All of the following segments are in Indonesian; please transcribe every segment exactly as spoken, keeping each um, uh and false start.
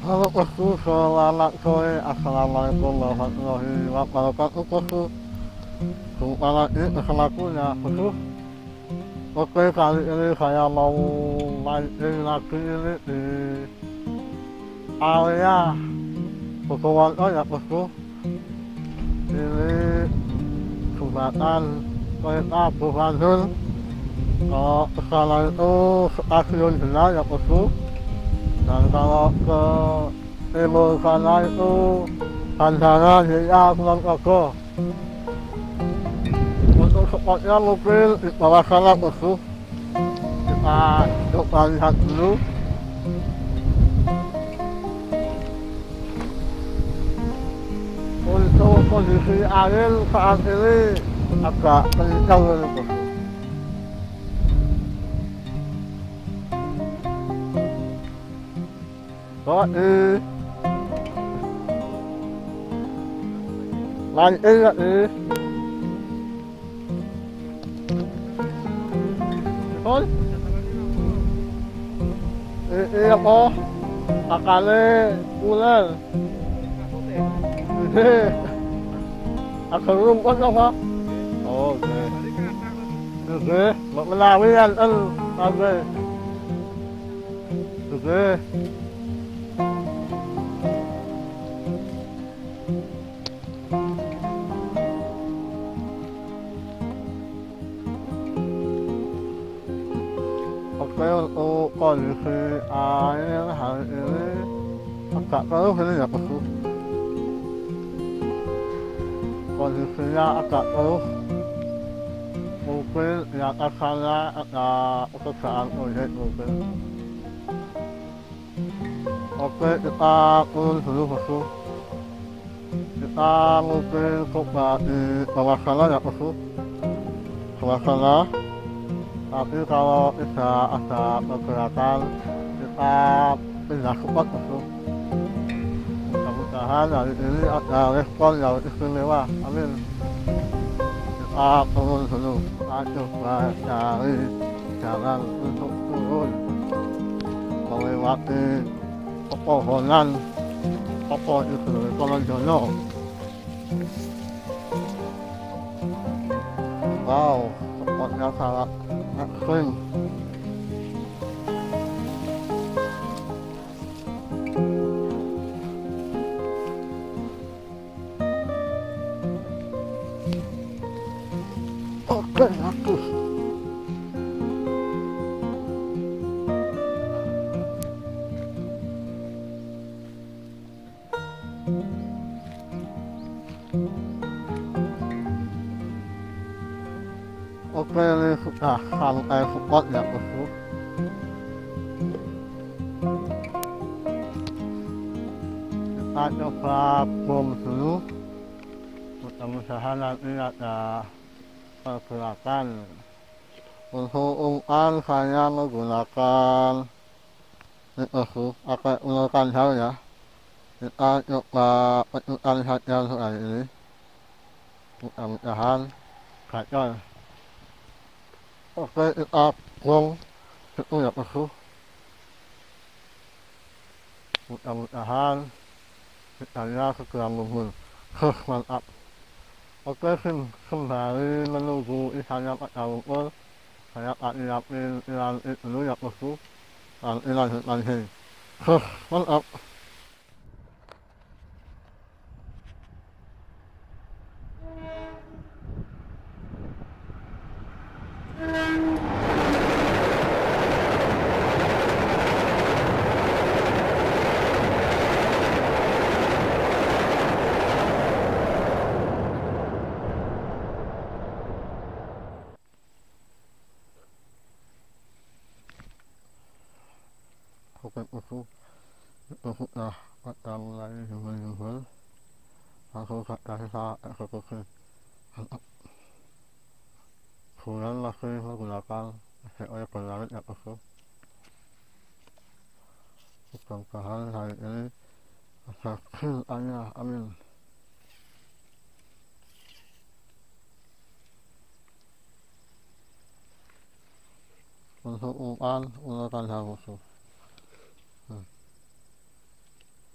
Halo bosku, selamat sore. Assalamualaikum warahmatullahi wabarakatuh bosku. Jumpa lagi bersamaku ya bosku. Oke, kali ini saya mau mancing lagi ini di area Bogowanto ya bosku. Ini jembatan kereta Bandung. Kalau ke sana itu stasiun Jenar ya bosku. Dan kalau ke timur sana itu bandara J A Kulon Progo. Untuk spotnya mungkin di bawah sana bosku. Kita coba lihat dulu. Untuk kondisi air saat ini agak kencang ini bosku. Sorry, mancing nggak nih? Kon? Ini apa? Akalnya ular. Ini akal rumput apa? Oh, oke. Oke, mau menawi kan? Oke. Oke. Oke, untuk kondisi air hari ini agak keruh ini ya bosku. Kondisinya agak keruh. Mungkin di atas sana ada pekerjaan proyek mungkin. Oke, kita turun dulu bosku. Kita mungkin coba di bawah sana ya bosku. Bawah sana. Tapi kalau tidak ada pergerakan, kita pindah spot bosku. Mudah-mudahan hari ini ada respon yang istimewa. Amin. Kita turun dulu. Kita coba cari jalan untuk turun melewati pepohonan Popo itu dari Kolonjono. Wow, spotnya sangat ekstrim. Oke, aku. Oke, ini sudah sampai spot ya bosku. Kita coba bom dulu. Mudah-mudahan nanti ada pergerakan. Untuk umpan saya menggunakan ini bosku, pakai ular kanjal ya. Kita coba pecutan saja untuk hari ini. Mudah-mudahan gacor. Oke, kita buang itu ya bosku. Mudah-mudahan ikannya segera muncul. Huh, mantap. Oke, sembari menunggu ikannya pada muncul, saya akan nyiapin ikan itu dulu ya bosku. Nanti lanjut mancing. Huh, mantap. Oke bosku, itu sudah pada mulai jubel-jubel. Langsung saja kita eksekusi. Mantap. Bulan masih menggunakan S O E berlari ya bosku. Mudah-mudahan hari ini ada kejutannya, amin. Untuk umpan ular kanjal bosku. Hmm.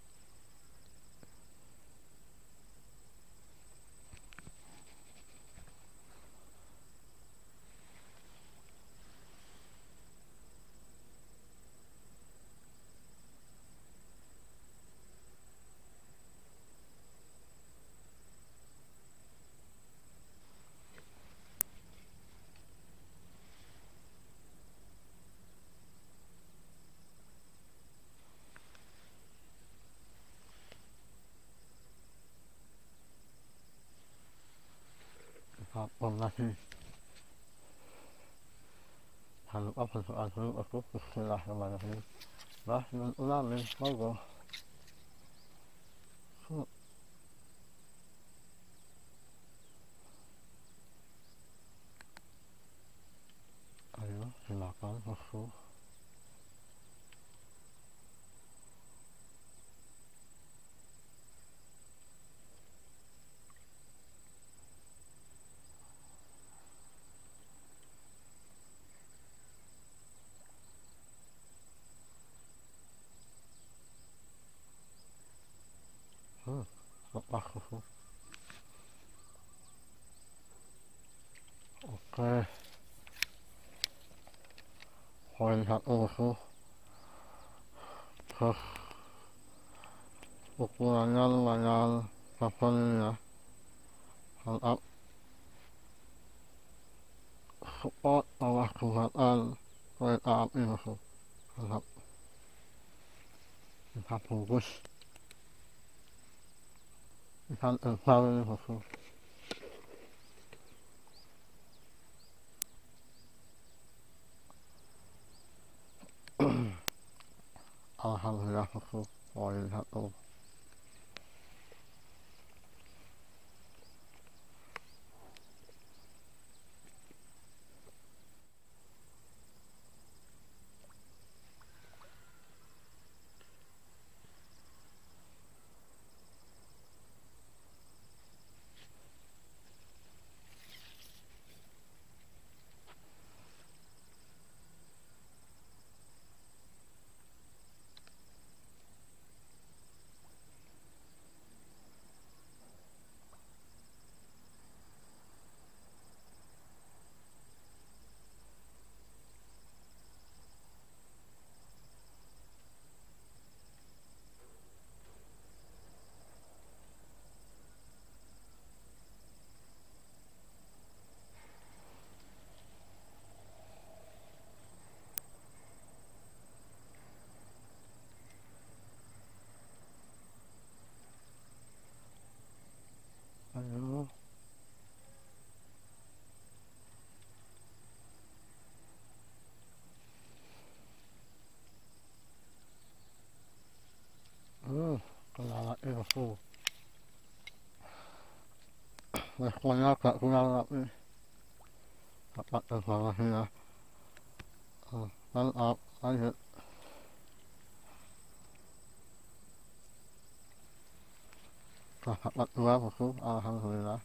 Apun lagi. Jangan lupa berdoa dulu aku. Bismillahirrahmanirrahim. Bah, ulang nih, monggo. Ayo, silakan masuk. Hmm, lepas susu. Oke, poin satu susu. Terus ukurannya lumayan besar ini ya. Mantap. Support bawah jembatan kereta api susu. Mantap. Kita bungkus. Ikan terbang ini susu. Alhamdulillah susu poin satu. Ayo. Hmm, kelala susu. Responnya agak kurang tapi dapat evaluasi ya. Hmm, mantap, lanjut. Dapat dua susu, alhamdulillah.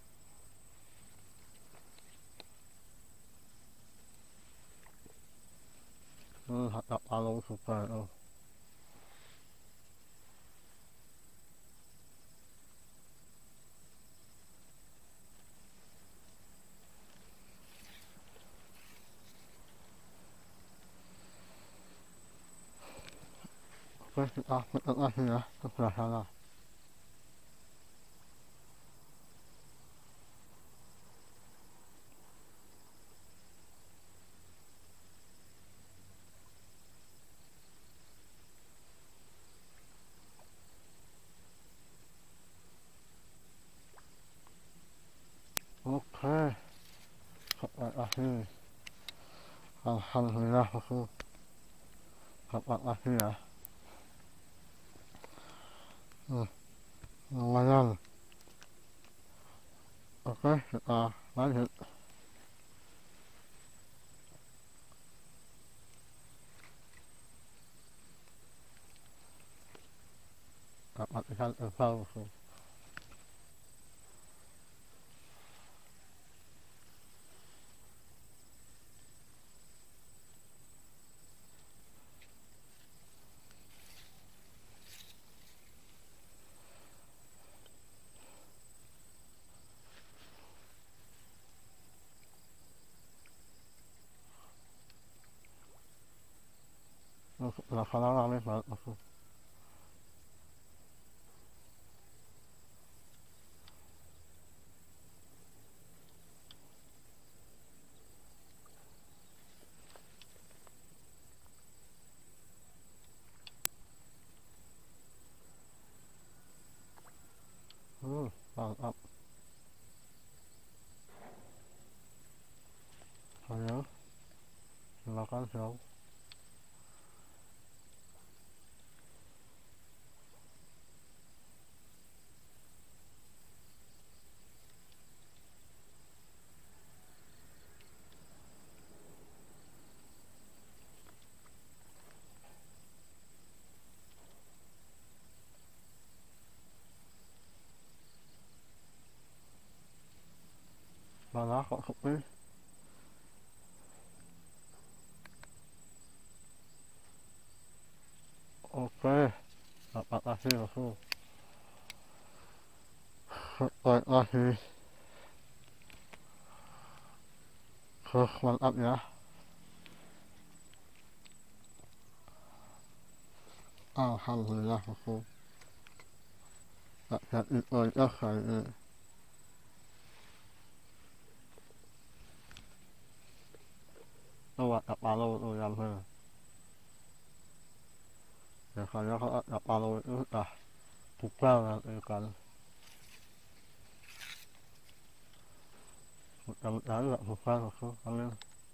Hmm, dapat palu super itu. Oke, kita putar lagi ya, ke sebelah sana. Oke, dapat lagi. Alhamdulillah susu. Dapat lagi ya. Hmm, lumayan. Oke, kita lanjut. Dapat ikan terbang susu. Untuk sebelah sana rame banget susu. Hmm, mantap. kan jauh. Mana kok sepi? Oke, dapat kasih aku. Baik lagi. Terus mantap ya. Alhamdulillah aku. Tak jadi banyak kali ini. Tuh ada palu tuh yang bener. Biasanya kalau ada palu itu udah bubar nanti kan. Mudah-mudahan gak bubar aku. Amin.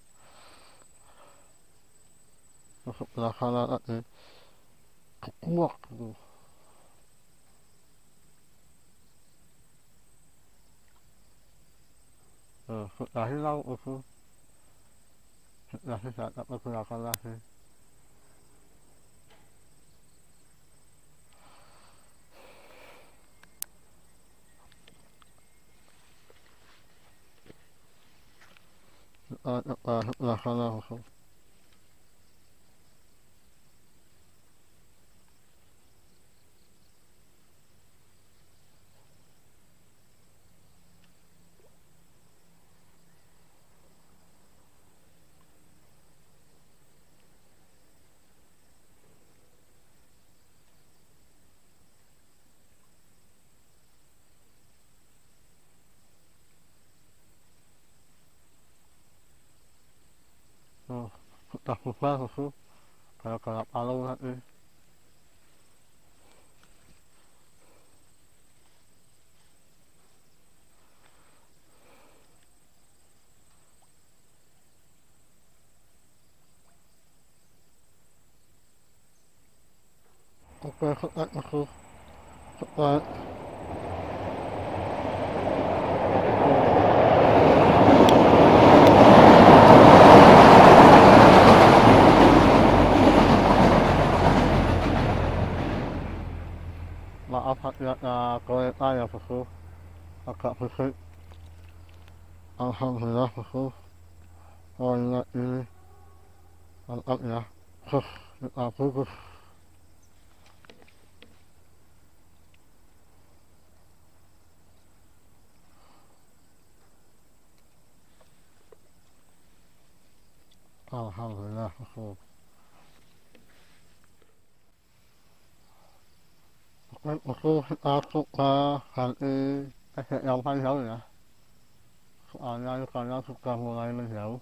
Terus sebelah kanan tadi kekuak gitu. Tuh, sudah hilang itu. Sudah tidak dapat gunakan lagi. Sudah sebelah kanan itu. Tuh, sudah bubar itu. Gara-gara palu tadi. Oke, sudah aku. Sudah. Maaf hati-hati kereta ya bosku. Agak bersih. Alhamdulillah bosku. Oh ingat ini. Mantap ya. Terus kita bungkus. Alhamdulillah bosku. Oke bosku, kita coba ganti esek yang panjang ya. Soalnya ikannya sudah mulai menjauh.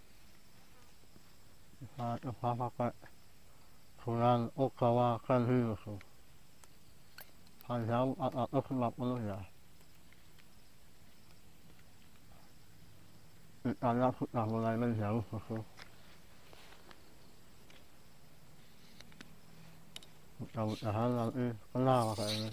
Kita coba pakai bulan Ogawa Kenji bosku. Panjang empat ratus lima puluh ya. Ikannya sudah mulai menjauh bosku. Mudah-mudahan nanti kena pakai ini.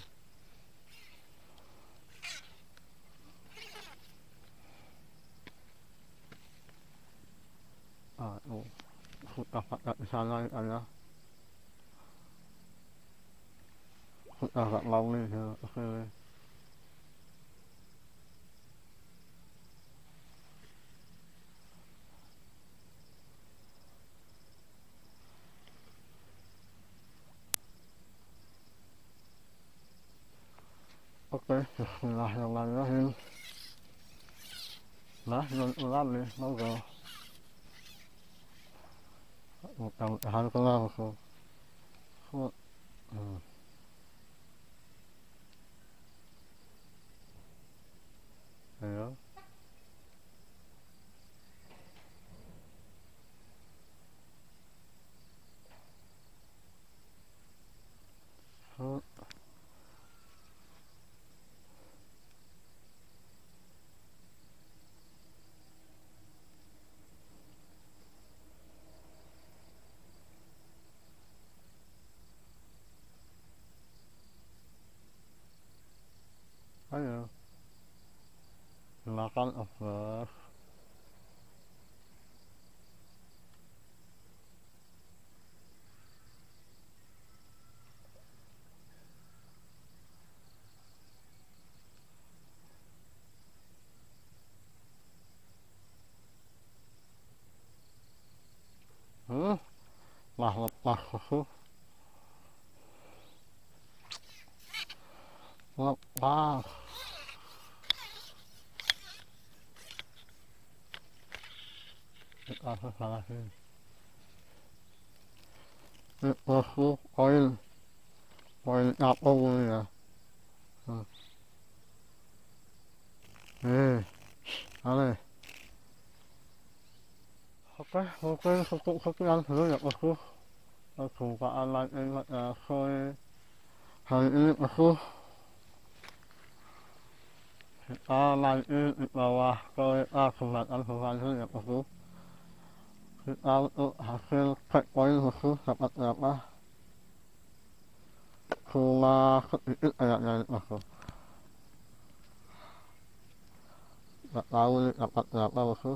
Ah, itu sudah pakai di sana ikannya. Sudah gak mau nih ya, oke. Oke, bismillahirrahmanirrahim. Nah, non ulam nih, monggo. Mudah-mudahan kena bosku. Hmm. Ayo. Hmm. bagus. Hmm, nah lepas susu, lepas. Kita salah sih. Itu su koin, koin apa ya? Hmm. Eh, aneh. Oke, mungkin cukup sekian dulu ya bosku. Perjumpaan lagi pada sore hari ini bosku. Kita nanti di bawah kereta jembatan Suramadu ya bosku. Kita untuk hasil checkpoint bosku dapat berapa? Cuma sedikit kayaknya nih bosku. Gak tahu nih dapat berapa bosku.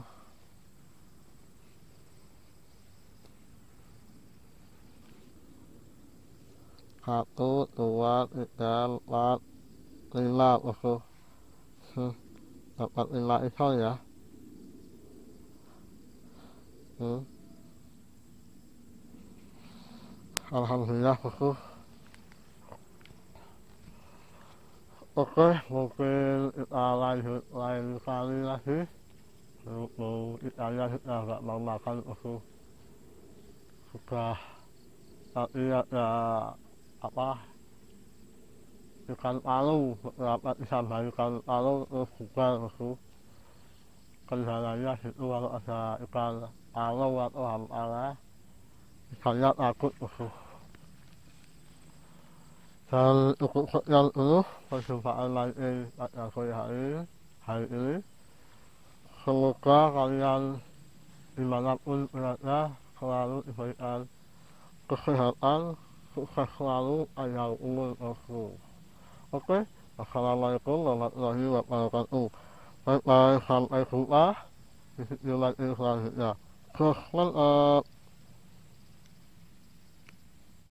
Satu, dua, tiga, empat, lima bosku. Hmm, dapat lima ekor ya. Hmm. Alhamdulillah bosku. Oke, mungkin kita lanjut lain kali lagi. Mau kita lihat kita nggak mau makan bosku. Sudah tadi ada apa? Ikan palu, beberapa disambar ikan palu terus juga bosku. Kendalanya situ kalau ada ikan palu atau hampara, ikannya takut bosku. Dan cukup sekian dulu perjumpaan lagi pada sore hari hari ini. Semoga kalian dimanapun berada selalu diberikan kesehatan, sukses selalu, panjang umur bosku. Oke, assalamualaikum warahmatullahi wabarakatuh. Bye bye, sampai jumpa di video lagi selanjutnya. Terus mantap.